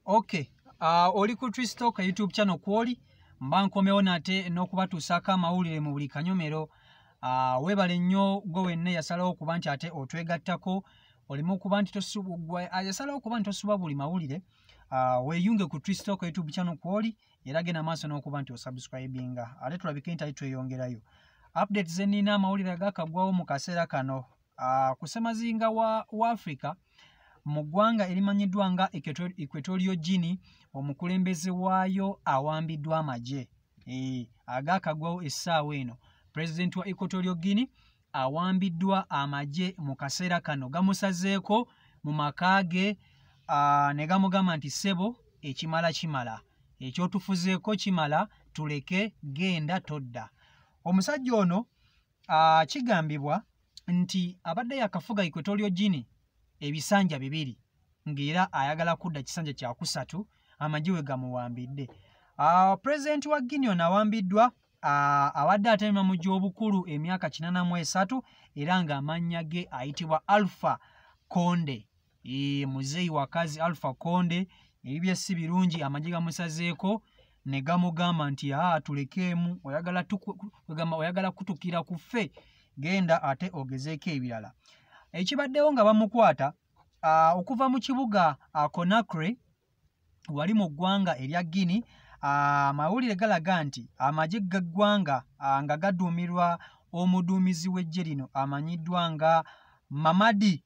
Okay. Oli ku Twistalk YouTube channel kwoli mba nkomewo nate n'okubatuusako amawulire mu buli kanyomero. Weebale nnyo gwe wenna yasalawo okuba nti ate otwegattako olimu okuba nti yasalawo okuba nti tosuba buli mawulire. Weeyunge ku Twistalk YouTube channel kwoli era genda maaso n'okuba nti osubscribinga ate tulabike nti tweyongerayo. Update ze nnina amawulire agakagwawo mu kaseera kano. Ku ssemazinga wa Africa mu ggwanga erimanyiddwa nga Equatorial Guinea omukulembeze waayo awambiddwa Amaje. Agakagwawo essaawa eno. President wa Equatorial Guinea awambiddwa Amaje mu kaseera kano. Gamusazeeko mu maka ge ne gamugamba nti ssebo ekimala kimala. Ekyotufuzeeko kimala tuleke genda todda. Omusajja ono kigambibwa nti abadde yakafuga Equatorial Guinea ebisanja bibiri ng'era ayagala kudda kisanja kya kusatu Amaje we gamuwambidde. President wa Guinea ono awambiddwa awadde atema mu gy'obukulu emyaka 83 era ng'amannya ge ayitibwa Alpha Conde. Muzeeyi wakazi Alpha Conde. Ebibye si birungi Amaje gamusazeeko ne gamugamba nti tulekeemu oyagala kutukira ku ffe genda ate ogezeeko ebirala. Ekibaddewo nga bamukwata okuva mu kibuga Conakry wali mu ggwanga erya Guinea. Amawulire galaga nti Amaje g'eggwanga nga gaduumirwa omuduumizi w'eggye lino amanyiddwa nga Mamadi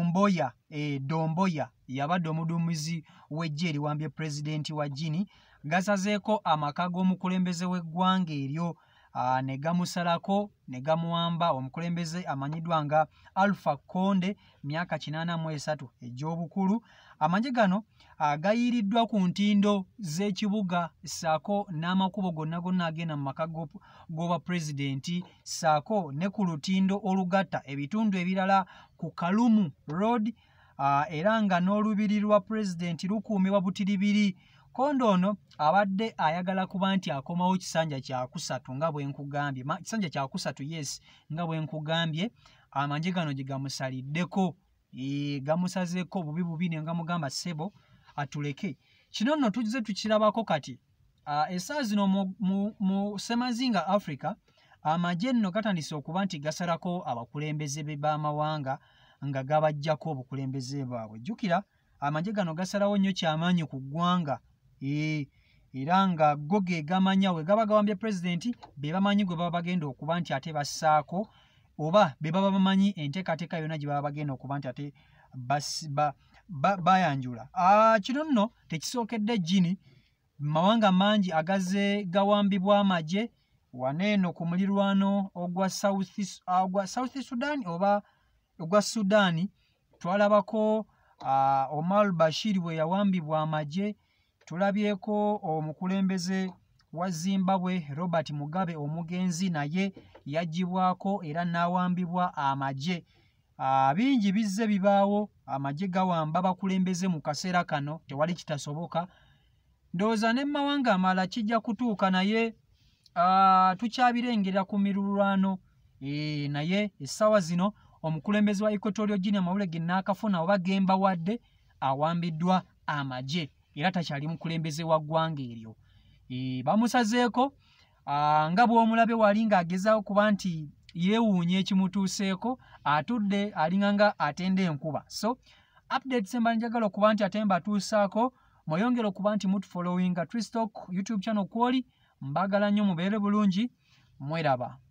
Domboya yabadde omuduumizi w'eggye eriwambye pulezidenti wa Guinea. Gasazeeko amaka g'omukulembeze w'eggwanga eryo ne gamusalako ne gamuwamba omukulembeze amanyiddwa nga Alpha Conde myaka 83 egy'obukulu. Amaje gano gayiiriddwa ku ntindo z'ekibuga ssaako n'amakubo gonna agenda mu maka g'oba pulezidenti ssaako ne ku lutindo olugatta ebitundu ebirala ku Kalumu Road era nga n'olubiri lwa pulezidenti lukuumibwa butiribiri. Kondo ono abadde ayagala kuba nti akomawo kisanja kya kusatu nga bwe nkugambye. Kisanja kya kusatu yes nga bwe nkugambye. Amaje gano gye gamusaliddeko. Gamusazeeko bubi ne gamugamba ssebo atuleke. Kino nno tujze tukirabako kati. Essaawa zino mu ssemazinga Africa Amaje nno gatandise okuba nti gasalako abakulembeze b'amawanga nga gabajjako obukulembeze bwabwe. Jjukira Amaje gano gasalawo nnyo kyamaanyi ku ggwanga. Era nga go ge gamanya we gaba gawambye pulezidenti be bamanyi gwe baba bagenda okuba nti ate bassaako oba be baba bamanyi enteekateeka yonna gye baba bagenda okuba nti ate bayanjula. Kino nno tekisookedde Guinea. Mawanga mangi agaze gawambibwa Amaje waneeno ku mulirwano ogwa South Sudan oba ogwa Sudaani. Twalabako Omar Bashir bwe yawambibwa Amaje. Tulabyeko omukulembeze wa Zimbabwe Robert Mugabe omugenzi naye yagibwako era n'awambibwa Amaje. Bingi bizze bibaawo Amaje gawamba bakulembeze mu kaseera kano tewali kitasoboka. Ndowooza ne mawanga amala kijja kutuuka naye tukyabirengera ku mirulwano. Naye essaawa zino omukulembeze wa Equatorial Guinea amawulire ge n'akafuna oba gemba wadde awambiddwa Amaje era takyali mukulembeze wa ggwanga eryo. Bamusazeeko nga bw'omulabe wali ng'agezaako kuba nti yeewuunya ekimutuuseeko atudde alinga nga atenda enkuba. So updates mba njagala okuba nti ate mbatuusaako mweyongera okuba nti mutufollowinga Twistalk YouTube channel kwoli. Mbagala nnyo mubeere bulungi mweraba.